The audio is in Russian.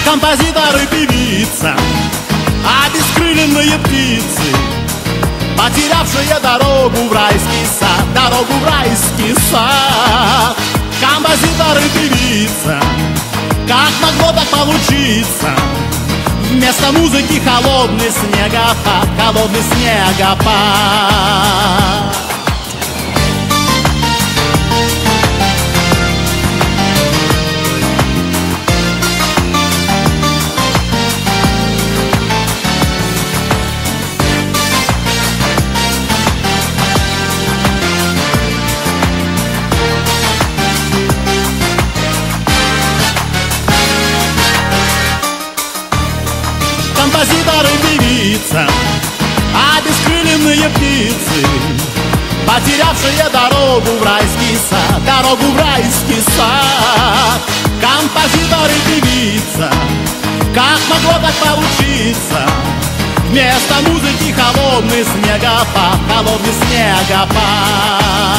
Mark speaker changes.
Speaker 1: Композитор и певица, обескрыленные птицы, потерявшие дорогу в райский сад, дорогу в райский сад. Композитор и певица, как могло так получиться? Вместо музыки холодный снегопад, холодный снегопад. Композитор и певица, обескрыленные птицы, потерявшие дорогу в райский сад, дорогу в райский сад. Композитор и певица, как могло так получиться? Вместо музыки холодный снегопад, холодный снегопад.